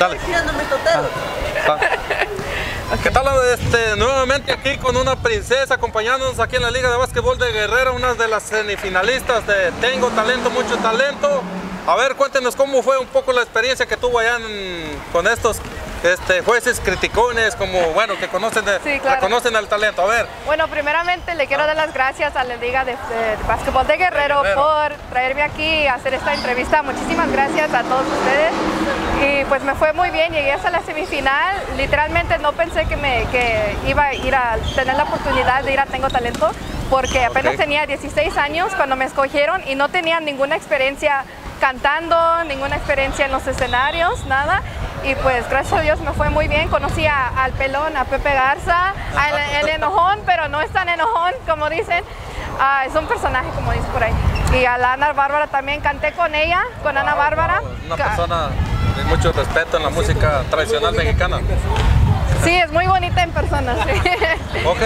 Dale. ¿Qué tal? Nuevamente aquí con una princesa acompañándonos aquí en la Liga de Básquetbol de Guerrero, una de las semifinalistas de Tengo Talento, Mucho Talento. A ver, cuéntenos cómo fue un poco la experiencia que tuvo allá con estos jueces criticones, como bueno, que conocen, sí, claro, reconocen el talento. A ver. Bueno, primeramente le quiero dar las gracias a la Liga de Básquetbol de Guerrero por traerme aquí a hacer esta entrevista. Muchísimas gracias a todos ustedes. Y pues me fue muy bien, llegué hasta la semifinal. Literalmente no pensé que iba a ir a tener la oportunidad de ir a Tengo Talento, porque apenas tenía 16 años cuando me escogieron y no tenía ninguna experiencia cantando, ninguna experiencia en los escenarios, nada. Y pues gracias a Dios me fue muy bien. Conocí al pelón, a Pepe Garza, el enojón, pero no es tan enojón como dicen. Es un personaje, como dicen por ahí. Y a la Ana Bárbara también canté con ella, con Ana Bárbara. Una persona de mucho respeto en la música tradicional mexicana. Sí, es muy bonita en persona, sí. Ok.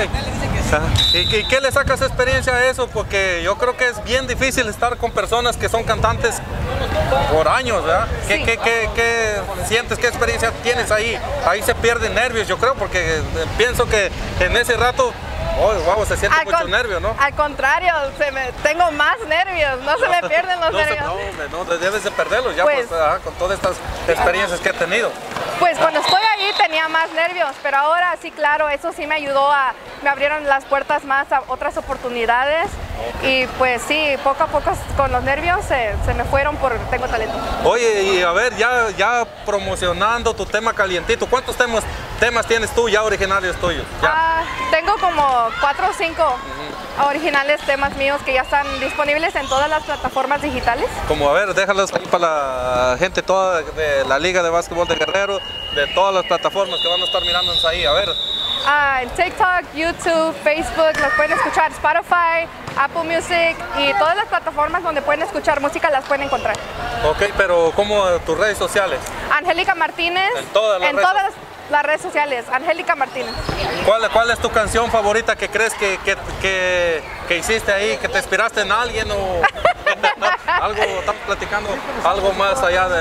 ¿Y qué le sacas experiencia a eso? Porque yo creo que es bien difícil estar con personas que son cantantes por años, ¿verdad? Sí. ¿Qué sientes? ¿Qué experiencia tienes ahí? Ahí se pierden nervios, yo creo, porque pienso que en ese rato, oh, wow, se siente mucho nervio, ¿no? Al contrario, tengo más nervios, no se me pierden los nervios. No, debes de perderlos ya pues, con todas estas experiencias que he tenido. Pues cuando estoy ahí tenía más nervios, pero ahora sí, claro, eso sí me ayudó me abrieron las puertas más a otras oportunidades. Y pues sí, poco a poco con los nervios se me fueron por Tengo Talento. Oye, y a ver, ya promocionando tu tema calientito, ¿cuántos temas tienes tú ya originales tuyos? Tengo como 4 o 5 originales temas míos que ya están disponibles en todas las plataformas digitales. Como a ver, déjalos ahí para la gente toda de la Liga de Básquetbol de Guerrero, de todas las plataformas que van a estar mirándonos ahí, a ver. En TikTok, YouTube, Facebook, los pueden escuchar, Spotify, Apple Music y todas las plataformas donde pueden escuchar música las pueden encontrar. Ok, pero ¿cómo tus redes sociales? Angélica Martínez. En todas las redes sociales, Angélica Martínez. ¿Cuál es tu canción favorita que crees que hiciste ahí, que te inspiraste en alguien o algo, estamos platicando algo más allá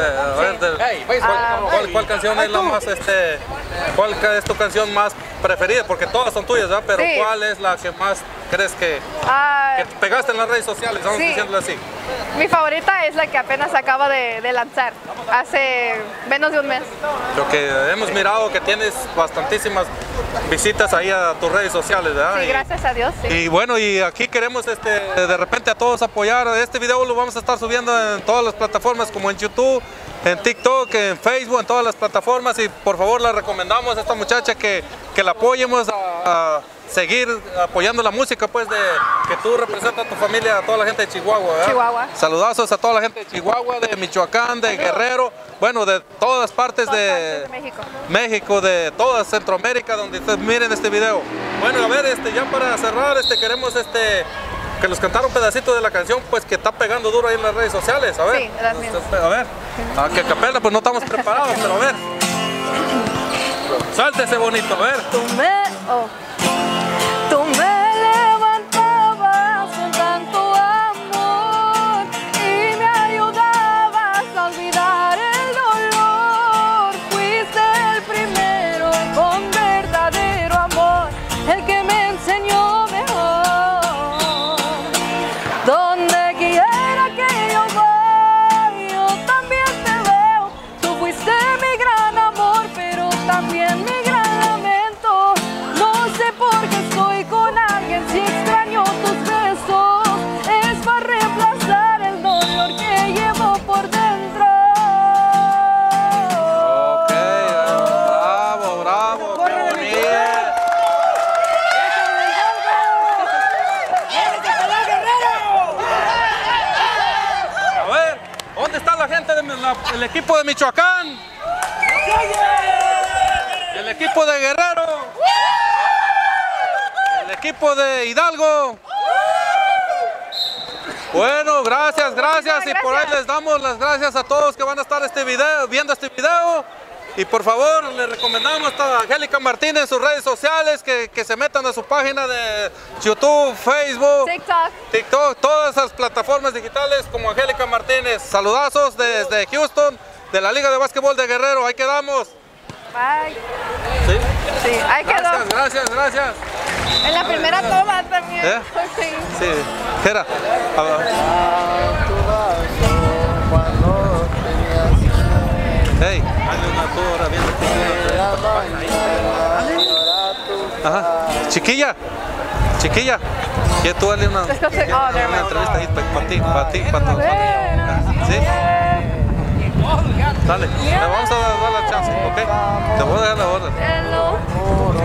de ¿cuál canción es la más cuál es tu canción más preferida? Porque todas son tuyas, ¿verdad? Pero ¿cuál es la que más crees que pegaste en las redes sociales? Vamos diciéndolo así. Mi favorita es la que apenas acaba de lanzar, hace menos de un mes. Lo que hemos mirado que tienes bastantísimas visitas ahí a tus redes sociales, ¿verdad? Sí, gracias a Dios, sí. Y bueno, y aquí queremos de repente a todos apoyar. Este video lo vamos a estar subiendo en todas las plataformas, como en YouTube, en TikTok, en Facebook, en todas las plataformas. Y por favor le recomendamos a esta muchacha que la apoyemos a seguir apoyando la música, pues, que tú representas a tu familia, a toda la gente de Chihuahua, ¿verdad? Chihuahua. Saludazos a toda la gente de Chihuahua, de Michoacán, de Guerrero, bueno, de todas partes de México, de toda Centroamérica, donde ustedes miren este video. Bueno, a ver, ya para cerrar, queremos que los cantara un pedacito de la canción, pues, que está pegando duro ahí en las redes sociales, a ver. Sí, gracias. A ver, que capela, pues no estamos preparados, pero a ver. Sáltese bonito, a ver. Tú me levantabas con tanto amor y me ayudabas a olvidar el dolor. Fuiste el primero con verdadero amor, el que me enseñó mejor. Donde quiera que yo voy, yo también te veo. Tú fuiste mi gran amor, pero también mi gran lamento. No sé por qué estoy con alguien si extraño tus besos. Es para reemplazar el dolor que llevo por dentro. Ok, bravo, qué bonito. A ver, ¿dónde está la gente del equipo de Michoacán? El equipo de Guerrero, el equipo de Hidalgo. Bueno, gracias. Y por ahí les damos las gracias a todos que van a estar viendo este video. Y por favor, les recomendamos a Angélica Martínez en sus redes sociales, que se metan a su página de YouTube, Facebook, TikTok, todas esas plataformas digitales como Angélica Martínez. Saludazos desde Houston, de la Liga de Básquetbol de Guerrero. Ahí quedamos. Bye. ¿Sí? Sí, ahí quedó. Gracias. En la primera toma también. ¿Eh? Sí. Sí. ¿Qué era? Hey, dale una tora bien. Ajá. Chiquilla, que tú dale una entrevista ahí para ti. ¿Sí? Dale, le vamos a dar la chance, ¿ok? Te voy a dejar la orden. Hello.